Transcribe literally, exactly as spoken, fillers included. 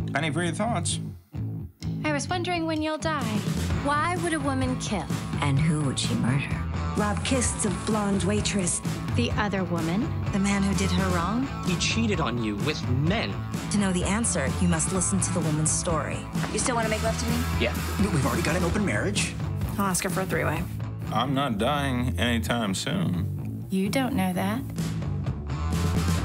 Penny for your thoughts. I was wondering when you'll die. Why would a woman kill? And who would she murder? Rob kissed a blonde waitress. The other woman? The man who did her wrong? He cheated on you with men. To know the answer, you must listen to the woman's story. You still want to make love to me? Yeah. We've already got an open marriage. I'll ask her for a three-way. I'm not dying anytime soon. You don't know that.